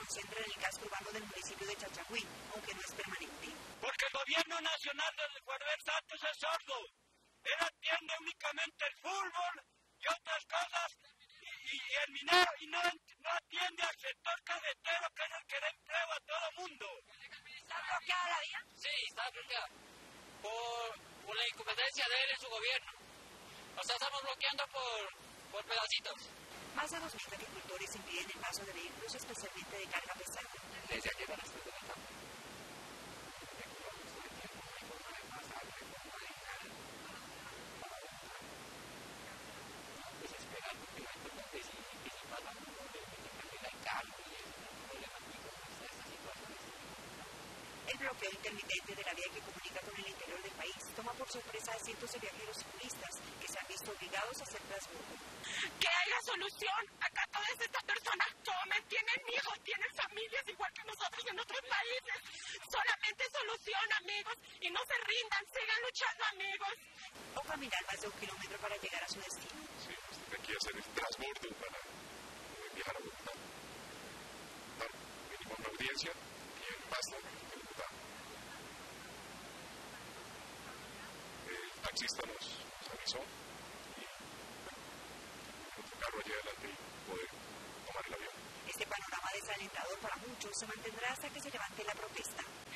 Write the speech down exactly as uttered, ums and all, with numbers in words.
concentra en el casco urbano del municipio de Chachagüí, aunque no es permanente. Porque el gobierno nacional del Juárez Santos es sordo. Él atiende únicamente el fútbol y otras cosas, y, y, y el minero, y no, no atiende al sector carretero, que es el que da empleo a todo el mundo. ¿Está bloqueada la vía? Sí, está bloqueada. Por, por la incompetencia de él en su gobierno. O sea, estamos bloqueando por, por pedacitos. Más de dos mil agricultores impiden el paso de vehículos, especialmente de carga pesada. Desde ayer a las tres de la tarde. El bloqueo intermitente de la vía que comunica con el interior del país toma por sorpresa a cientos de viajeros y turistas que se han visto obligados a hacer transbordo. ¿Qué hay la solución? Acá todas estas personas comen, tienen hijos, tienen familias igual que nosotros en otros países. Solamente solución, amigos, y no se rindan, sigan luchando, amigos. O caminar más de un kilómetro para llegar a su destino. Sí, pues tiene que hacer el transbordo para eh, viajar a Bogotá. Dar mínimo una audiencia y en basta de Bogotá. El taxista nos, nos avisó y nuestro carro allá adelante y poder tomar el avión. Este panorama desalentador para muchos se mantendrá hasta que se levante la protesta.